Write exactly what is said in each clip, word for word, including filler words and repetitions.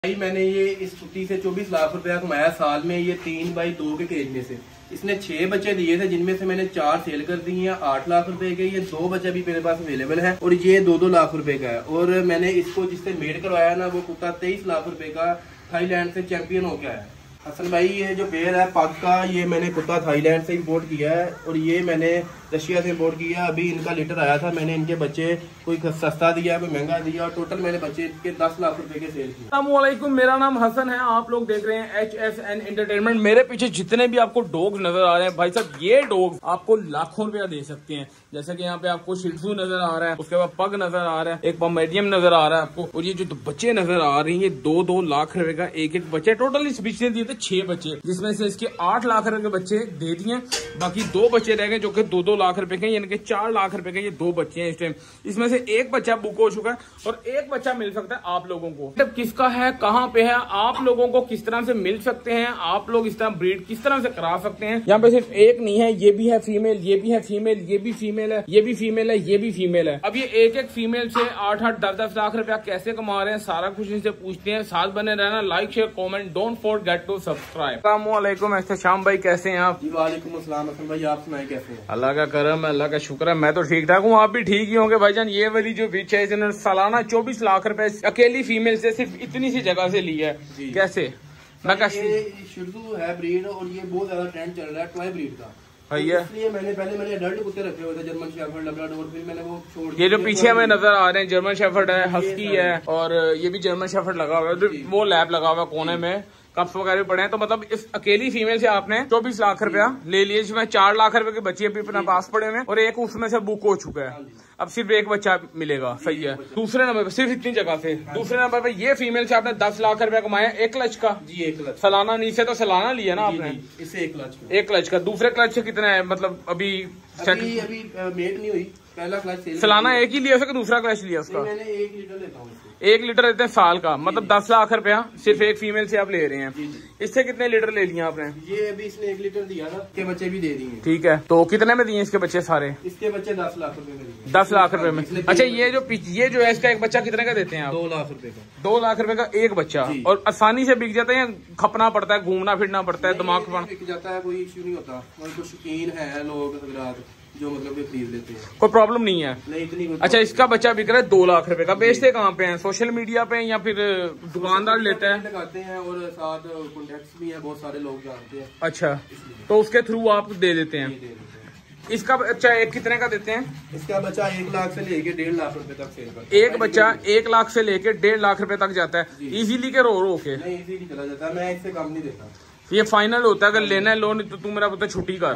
भाई मैंने ये इस कुत्ती से चौबीस लाख रुपया कमाया साल में, ये तीन बाई दो के केज में से। इसने छह बच्चे दिए थे जिनमें से मैंने चार सेल कर दिए हैं आठ लाख रुपए के। ये दो बच्चे भी मेरे पास अवेलेबल है और ये दो दो लाख रुपए का है। और मैंने इसको जिससे मेड करवाया ना वो कुत्ता तेईस लाख रुपए का थाईलैंड से चैंपियन हो गया है। हसन भाई ये जो पेयर है पग का, ये मैंने कुत्ता थाईलैंड से इंपोर्ट किया है और ये मैंने रशिया से इंपोर्ट किया। अभी इनका लीटर आया था, मैंने इनके बच्चे कोई सस्ता दिया कोई महंगा दिया और टोटल मैंने बच्चे के दस लाख रुपए के सेल किए। अस्सलामुअलैकुम, मेरा नाम हसन है, आप लोग देख रहे हैं एच एस एन एंटरटेनमेंट। मेरे पीछे जितने भी आपको डॉग्स नजर आ रहे हैं भाई साहब, ये डॉग्स आपको लाखों रुपया दे सकते हैं। जैसे कि यहाँ पे आपको शिट्जू नजर आ रहा है, उसके बाद पग नजर आ रहा है, एक पोमेरियन नजर आ रहा है आपको, और ये जो बच्चे नजर आ रही है दो दो लाख रुपए का एक एक बच्चे। टोटल इस बीच ने दिए थे छह बच्चे, जिसमें से इसके आठ लाख रुपए के बच्चे दे दिए, बाकी दो बच्चे रह गए जो कि दो दो लाख रुपए के, यानी कि चार लाख रुपए के ये दो बच्चे हैं इस टाइम। इसमें से एक बच्चा बुक हो चुका है और एक बच्चा मिल सकता है आप लोगों को। मतलब किसका है, कहाँ पे है, आप लोगों को किस तरह से मिल सकते हैं, आप लोग इस तरह ब्रीड किस तरह से करा सकते हैं। यहाँ पे सिर्फ एक नहीं है, ये भी है फीमेल, ये भी है फीमेल, ये भी फीमेल है, ये भी फीमेल है, ये भी फीमेल है। अब ये एक एक फीमेल से आठ आठ दस दस लाख रुपया कैसे कमा रहे हैं, सारा कुछ इनसे पूछते हैं। साथ बने रहना, like share comment, don't forget to subscribe. अस्सलामुअलैकुम शाम भाई, कैसे हैं आप? वालेकुम अस्सलाम हसन भाई, आप सुनाए कैसे हैं? अल्लाह का करम है, अल्लाह का शुक्र है, मैं तो ठीक ठाक हूँ, आप भी ठीक ही होंगे भाईजान। ये वाली जो बिच है इन्होंने सालाना चौबीस लाख रुपए अकेली फीमेल से सिर्फ इतनी सी जगह से ली है। कैसे? मैं ये शिट्जू है ब्रीड और ये बहुत ज्यादा ट्रेंड चल रहा है टॉय ब्रीड का, भैया। इसलिए मैंने पहले मैंने अडल्ट कुत्ते रखे हुए थे, जर्मन शेफर्ड, लैब्राडोर, फिर मैंने वो छोड़। ये जो पीछे हमें नजर आ रहे हैं जर्मन शेफर्ड है, हस्की है, और ये भी जर्मन शेफर्ड लगा हुआ है, वो लैब लगा हुआ है कोने में, कप्स वगैरह पड़े हैं। तो मतलब इस अकेली फीमेल से आपने चौबीस लाख रुपया ले लिए, जिसमें चार लाख रुपए के बच्चे अभी अपना पास पड़े हुए और एक उसमें से बुक हो चुका है। अब सिर्फ एक बच्चा मिलेगा, सही है। दूसरे नंबर पे सिर्फ इतनी जगह से, दूसरे नंबर पे ये फीमेल से आपने दस लाख रुपया कमाया एक क्लच का। जी एक क्लच सालाना, नीचे तो सालाना लिया ना आपने, इससे एक क्लच एक क्लच का। दूसरे क्लच से कितना है, मतलब अभी अभी अभी मेट नहीं हुई, पहला क्लच सालाना एक ही लिया उसका, दूसरा क्लच लिया उसका। मैंने एक लीटर लेता हूँ, एक लीटर देते हैं साल का, मतलब दस लाख रुपया सिर्फ एक फीमेल से आप ले रहे हैं। इससे कितने लीटर ले लिया आपने? ये अभी इसने एक लीटर दिया था, इसके बच्चे भी दे दिए। ठीक है, तो कितने में दिए इसके बच्चे सारे? इसके बच्चे दस लाख रुपए में दिए। दस लाख रुपए में। अच्छा, ये जो ये जो है इसका एक बच्चा कितने का देते हैं आप? दो लाख रुपए का। दो लाख रुपए का एक बच्चा, और आसानी से बिक जाता है या खपना पड़ता है, घूमना फिरना पड़ता है, दिमाग पर बिक जाता है, कोई इश्यू नहीं होता। कुछ शौकीन है लोग जो मतलब खरीद लेते हैं, कोई प्रॉब्लम नहीं है, नहीं इतनी। अच्छा, इसका बच्चा बिक रहा है दो लाख रुपए का। बेचते कहाँ पे हैं, सोशल मीडिया पे या फिर दुकानदार लेते हैं? लगाते हैं और साथ कॉन्टेक्ट्स भी हैं, बहुत सारे लोग जानते हैं। अच्छा, तो उसके थ्रू आप दे देते हैं। इसका बच्चा एक कितने का देते हैं? इसका बच्चा एक लाख से लेके डेढ़ लाख रुपए तक सेल करता है। एक बच्चा एक लाख से लेके डेढ़ लाख रुपए तक जाता है, इजीली के रो रो के? नहीं, इजीली चला जाता है, मैं इससे कम नहीं देता। ये फाइनल होता है, अगर लेना है लोन तो तू मेरा पता छुट्टी कर।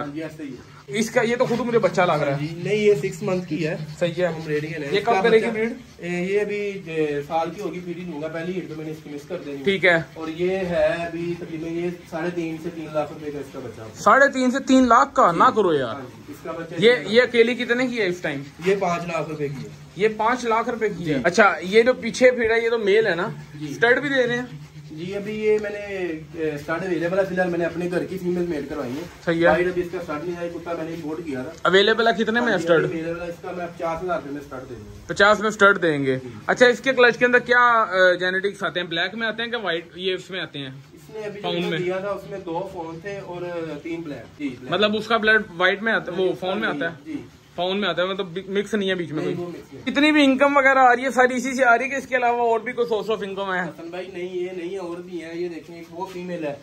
इसका ये तो खुद मुझे बच्चा लग रहा है। नहीं, ये सिक्स मंथ की है। सही है, हम रेडी है। ये कब करेगी ब्रीड? ये अभी साल की होगी, फिर ही दूंगा, पहली हिट तो मैंने इसकी मिस कर देनी। ठीक है, और ये है अभी तकरीबन ये साढ़े तीन से तीन लाख रुपए का इसका बच्चा। साढ़े तीन से तीन लाख का? ना करो यार, इसका बच्चा। ये ये अकेली कितने की है इस टाइम? ये पाँच लाख रुपए की है। ये पाँच लाख रुपए की है। अच्छा, ये जो पीछे फिर है ये तो मेल है ना? स्टड भी दे रहे हैं? जी अभी ये मैंने स्टार्ट अवेलेबल है, फिलहाल मैंने अपने घर की फीमेल मेड करवाई है। सही है, अभी इसका स्टार्ट नहीं है, कुत्ता मैंने इंपोर्ट किया था। अवेलेबल है कितने में स्टड? अवेलेबल है इसका मैं पचास हजार रुपए में स्टार्ट दे दूंगा। पचास में स्टड देंगे। अच्छा, इसके क्लच के अंदर क्या जेनेटिक्स आते हैं? ब्लैक में आते हैं क्या व्हाइट ये उसमें आते हैं? इसने अभी फोन में दिया था उसमें दो फोन थे और तीन ब्लैक। मतलब उसका ब्लड व्हाइट में आता है, वो फोन में आता है? फाउन में आता है, मतलब मिक्स नहीं है बीच में कोई? कितनी भी इनकम वगैरह आ रही है सारी इसी से आ रही है कि इसके अलावा और भी कोई सोर्स ऑफ इनकम है? हसन भाई नहीं, ये नहीं है, और भी है। ये देखें, वो फीमेल है,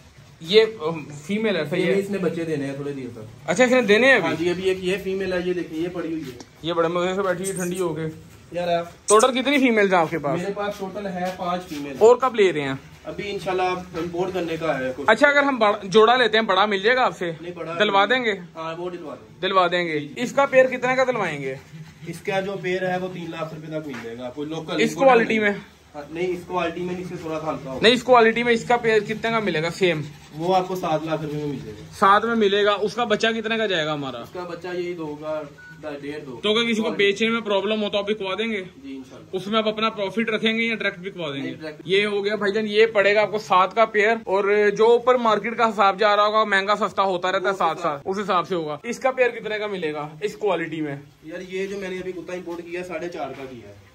ये फीमेल है। सही है, इसने बच्चे देने हैं थोड़े देर तक। अच्छा, इसने देने हैं? हाँ जी, अभी एक ये फीमेल है, ये देखिए ये पड़ी हुई है, ये बड़े मजे से बैठी है ठंडी होके यार। टोटल कितनी फीमेल है आपके पास? मेरे पास टोटल है पांच फीमेल। और कब ले रहे हैं? अभी इंशाल्लाह इंपोर्ट करने का है कुछ। अच्छा, अगर हम जोड़ा लेते हैं बड़ा मिल जाएगा आपसे? दिलवा देंगे? हाँ, वो दिलवा देंगे। दिलवा देंगे। इसका पेड़ कितने का दिलवाएंगे? इसका जो पेड़ है वो तीन लाख रुपए तक मिल जाएगा, कोई लोकल। इस क्वालिटी में? नहीं, इस क्वालिटी में इससे थोड़ा हल्का होगा। नहीं, इस क्वालिटी में इसका पेड़ कितने का मिलेगा सेम? वो आपको सात लाख रुपए में मिल जाएगा। सात में मिलेगा। उसका बच्चा कितने का जाएगा हमारा? उसका बच्चा यही दोगा डेढ़ दो। तो अगर किसी को बेचने में प्रॉब्लम हो तो आप बिकवा देंगे? जी इंशाल्लाह। उसमें आप अपना प्रॉफिट रखेंगे या डायरेक्ट बिकवा देंगे? ये हो गया भाईजान, ये पड़ेगा आपको सात का पेयर। और जो ऊपर मार्केट का हिसाब जा रहा होगा, महंगा सस्ता होता रहता है साथ साथ, उस हिसाब से होगा। इसका पेयर कितने का मिलेगा इस क्वालिटी में? यार ये जो मैंने अभी कुत्ता इंपोर्ट किया साढ़े चार का किया है।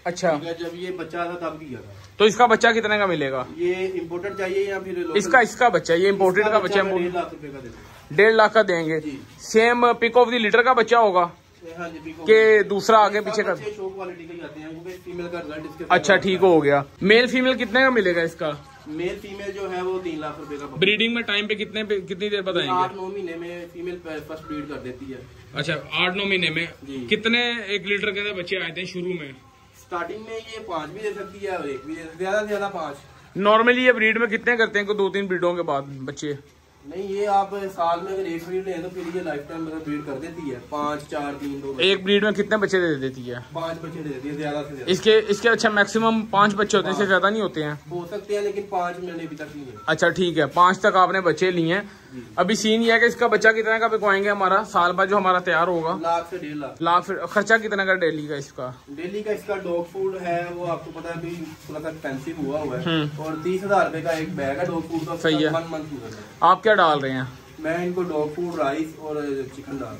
अच्छा, जब ये बच्चा था तब दिया था। तो इसका बच्चा कितने का मिलेगा? ये इम्पोर्टेड चाहिए या फिर इसका इसका बच्चा, ये इम्पोर्टेड का बच्चा डेढ़ लाख रुपए का देते, डेढ़ लाख का देंगे। Same pick of the litter का बच्चा होगा कि दूसरा आगे पीछे का? शो क्वालिटी के आते हैं, फीमेल का रिजल्ट इसके। अच्छा ठीक हो गया। मेल फीमेल कितने का मिलेगा इसका? मेल फीमेल जो है वो तीन लाख रुपए का। ब्रीडिंग में टाइम पे कितने पे कितनी देर बताएंगे? आठ नौ महीने में फीमेल फर्स्ट ब्रीड कर देती है। अच्छा, आठ नौ महीने में कितने एक लीटर के अंदर बच्चे आए थे शुरू में? स्टार्टिंग में ये पाँच भी दे सकती है और एक भी दे सकती है, ज्यादा से ज्यादा पाँच। नॉर्मली ये ब्रीड में कितने करते हैं? दो तीन ब्रीडों के बाद बच्चे? नहीं, ये आप साल में अगर एक ब्रीड लें तो फिर ये लाइफ टाइम मतलब ब्रीड कर देती है, पाँच चार तीन दो। एक ब्रीड में कितने बच्चे दे देती है? पाँच बच्चे दे देती है, ज्यादा से ज्यादा। इसके इसके अच्छा मैक्सिमम पाँच बच्चे होते हैं, इससे ज्यादा नहीं होते हैं? हो सकते हैं लेकिन पाँच मिलने अभी तक नहीं है। अच्छा ठीक है, पाँच तक आपने बच्चे लिए हैं। अभी सीन ये है कि इसका बच्चा कितने का बिकवाएंगे हमारा साल बाद जो हमारा तैयार होगा? लाख से डेढ़ लाख। लाख फिर खर्चा कितना का डेली का इसका? डेली का इसका डॉग फूड है वो आपको पता है अभी थोड़ा सा एक्सपेंसिव हुआ हुआ है, और तीस हजार रुपए का एक बैग है डॉग फूड का। सही है। One month. आप क्या डाल रहे हैं? मैं इनको डॉग फूड, राइस और चिकन डाल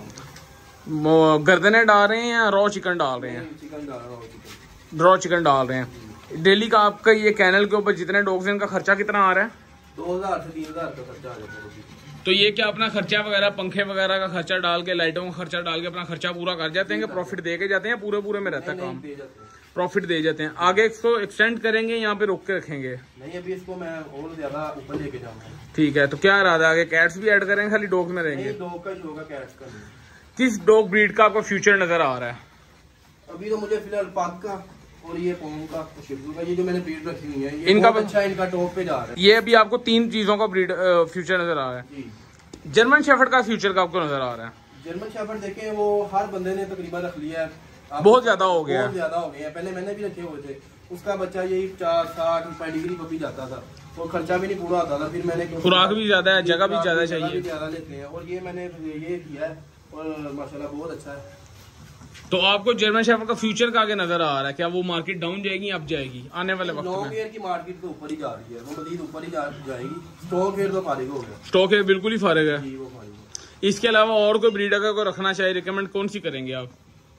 रहा हूँ। गर्दने डाल रहे हैं या रॉ चिकन डाल रहे हैं? चिकन डाल रहा हूँ। रॉ चिकन डाल रहे हैं। डेली का आपका ये कैनल के ऊपर जितने डॉग्स हैं इनका खर्चा कितना आ रहा है? दो हजार से तीन हजार का खर्चा आ जाता है। तो ये क्या अपना खर्चा वगैरह, पंखे वगैरह का खर्चा डाल के, लाइटों का खर्चा डाल के अपना खर्चा पूरा कर जाते हैं? प्रॉफिट दे के जाते हैं? पूरे पूरे में रहता है काम? प्रॉफिट दे जाते हैं। आगे इसको एक्सटेंड करेंगे, यहाँ पे रोक के रखेंगे? नहीं, अभी इसको मैं और ज्यादा ऊपर लेके जाऊंगा। ठीक है, तो क्या इरादा आगे कैट्स भी ऐड करेंगे, खाली डॉग में रहेंगे? डॉग का ही होगा, कैट्स का नहीं। किस डॉग ब्रीड का आपको फ्यूचर नजर आ रहा है? अभी तो मुझे फिलहाल पाक का और ये पोम का, शिबू का, ये जो मैंने ब्रीड रखी हुई है, ये इनका अच्छा, इनका टॉप पे जा रहा है। ये अभी आपको तीन चीजों का ब्रीड फ्यूचर नजर आ रहा है। जर्मन शेफर्ड का फ्यूचर का आपको नजर आ रहा है? जर्मन शेफर्ड देखें वो हर बंदे ने तकरीबन रख लिया है, बहुत ज्यादा हो गया, बहुत ज्यादा हो गया। पहले मैंने भी रखे हुए थे, उसका बच्चा यही चार साठ पेडिग्री पर भी जाता था, तो खर्चा भी नहीं पूरा होता था। फिर मैंने खुराक भी ज्यादा है, जगह भी ज्यादा चाहिए, ज्यादा लेते हैं, और ये मैंने ये किया है और माशाल्लाह बहुत अच्छा है। तो आपको जर्मन शेफर्ड का फ्यूचर का आगे नजर आ रहा है? क्या वो मार्केट डाउन जाएगी, अप जाएगी आने वाले वक्त में? लॉन्ग ईयर की मार्केट तो ऊपर ही जा रही है, वो मजीद ऊपर ही जा, जाएगी। स्टॉक ईयर तो फारिग हो गया, स्टॉक ईयर बिल्कुल ही फारिग है। जी, वो फारिग। इसके अलावा और कोई ब्रीड अगर को रखना चाहिए, रिकमेंड कौन सी करेंगे आप?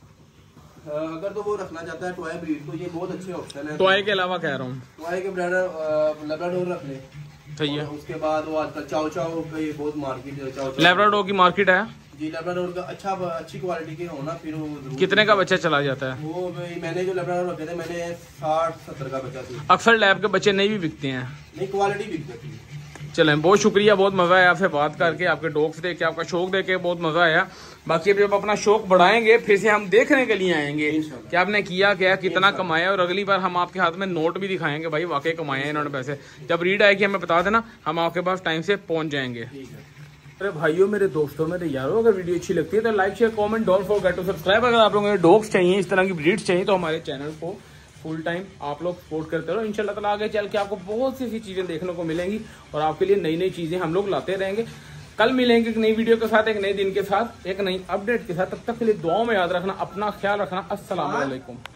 अगर तो वो रखना चाहता है टॉय ब्रीड, तो ये बहुत अच्छे ऑप्शन है। टॉय के अलावा कह रहा हूँ, टॉय के ब्रीडर लैब्राडोर रख ले। सही है। उसके बाद वो आजकल चाओ चाओ का ये बहुत मार्केट है। चाओ लैब्राडोर की मार्केट है जी। लैब्राडोर का अच्छा अच्छी क्वालिटी के होना, फिर वो कितने का बच्चा चला जाता है? वो मैंने जो लैब्राडोर रखे थे, मैंने साठ सत्तर का बच्चा था। अक्सर लैब के बच्चे नहीं भी बिकते हैं, नहीं क्वालिटी बिक जाती है। चलें, बहुत शुक्रिया, बहुत मजा आया आपसे बात करके, आपके डॉग्स देख के, आपका शौक देख के बहुत मजा आया। बाकी अभी जब अपना शौक बढ़ाएंगे फिर से हम देखने के लिए आएंगे कि आपने किया क्या, कितना कमाया, और अगली बार हम आपके हाथ में नोट भी दिखाएंगे, भाई वाकई कमाए हैं इन्होंने पैसे। जब रीड आएगी हमें बता देना, हम आपके पास टाइम से पहुंच जाएंगे। अरे भाइयों, मेरे दोस्तों, मेरे यारों, अगर वीडियो अच्छी लगती है तो like share comment don't forget to subscribe. अगर आप लोगों को डॉग्स चाहिए, इस तरह की ब्रीड्स चाहिए, तो हमारे चैनल को फुल टाइम आप लोग सपोर्ट करते रहो। इंशाल्लाह ताला आगे चल के आपको बहुत सी ऐसी चीजें देखने को मिलेंगी और आपके लिए नई नई चीजें हम लोग लाते रहेंगे। कल मिलेंगे एक नई वीडियो के साथ, एक नए दिन के साथ, एक नई अपडेट के साथ। तब तक के लिए दुआओं में याद रखना, अपना ख्याल रखना। अस्सलाम वालेकुम।